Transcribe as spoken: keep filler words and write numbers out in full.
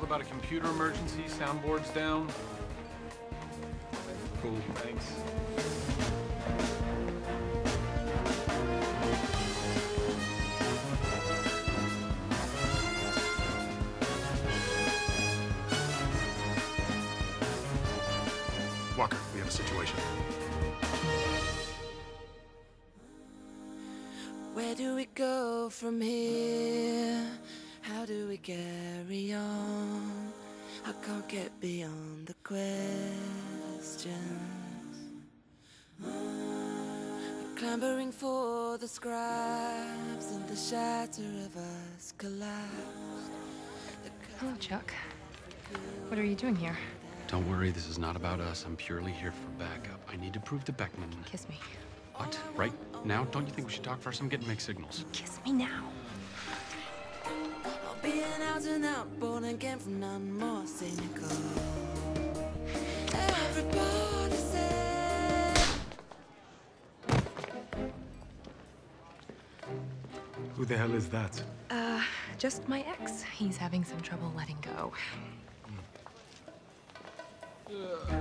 about a computer emergency. Soundboard's down. Cool, thanks. Walker, we have a situation. Where do we go from here? How do we carry on? I can't get beyond the questions. We're clambering for the scraps and the shatter of us collapsed. Hello, Chuck. What are you doing here? Don't worry, this is not about us. I'm purely here for backup. I need to prove to Beckman. Kiss me. What? Right now? Don't you think we should talk first? I'm getting mixed signals. Kiss me now. I'll be an out and out, born again from none more cynical. Everybody said. Who the hell is that? Uh, just my ex. He's having some trouble letting go. Uh.